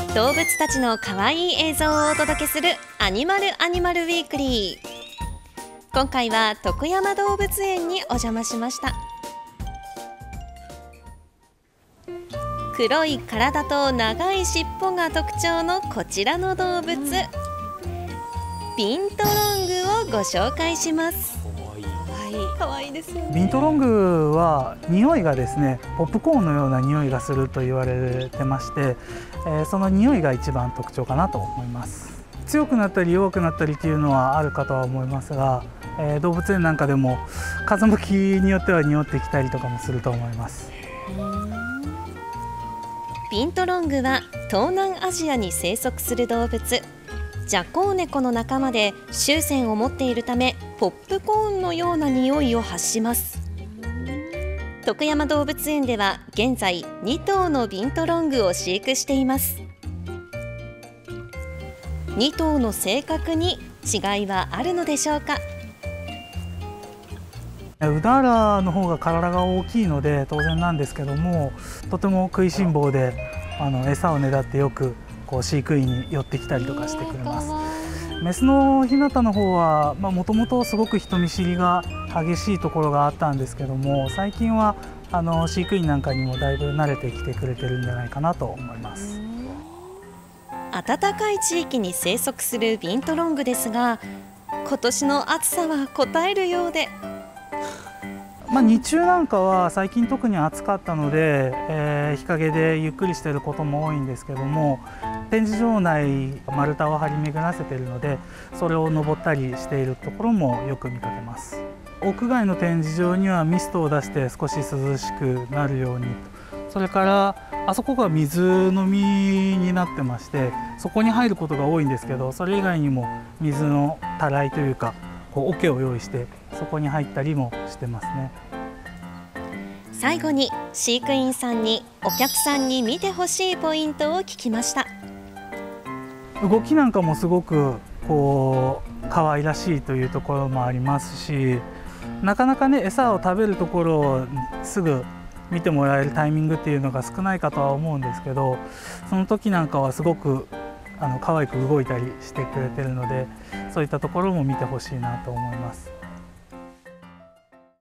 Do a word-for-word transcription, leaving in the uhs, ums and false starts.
動物たちの可愛い映像をお届けするアニマルアニマルウィークリー。今回は徳山動物園にお邪魔しました。黒い体と長い尻尾が特徴のこちらの動物、ビントロングをご紹介します。可愛いですよね。 ビントロングは匂いがですね、ポップコーンのような匂いがすると言われてまして、えー、その匂いが一番特徴かなと思います。強くなったり弱くなったりというのはあるかとは思いますが、えー、動物園なんかでも風向きによっては匂ってきたりとかもすると思います。 ビントロングは東南アジアに生息する動物、ジャコウネコの仲間で臭腺を持っているため、ポップコーンのような匂いを発します。徳山動物園では現在に頭のビントロングを飼育しています。に頭の性格に違いはあるのでしょうか。 うだらの方が体が大きいので当然なんですけども、とても食いしん坊で、あの餌をねだってよくこう飼育員に寄ってきたりとかしてくれます。メスのひなたの方はもともとすごく人見知りが激しいところがあったんですけども、最近はあの飼育員なんかにもだいぶ慣れてきてくれてるんじゃないかなと思います。 暖かい地域に生息するビントロングですが、今年の暑さはこたえるようで、 まあ、日中なんかは最近特に暑かったので、えー、日陰でゆっくりしていることも多いんですけども、展示場内丸太を張り巡らせているので、それを登ったりしているところもよく見かけます。屋外の展示場にはミストを出して少し涼しくなるように、それからあそこが水飲みになってまして、そこに入ることが多いんですけど、それ以外にも水のたらいというかこう桶を用意してそこに入ったりもしてますね。 最後に飼育員さんにお客さんに見てほしいポイントを聞きました。 動きなんかもすごくこう可愛らしいというところもありますし、なかなかね餌を食べるところをすぐ見てもらえるタイミングっていうのが少ないかとは思うんですけど、その時なんかはすごくあの可愛く動いたりしてくれてるので、そういったところも見てほしいなと思います。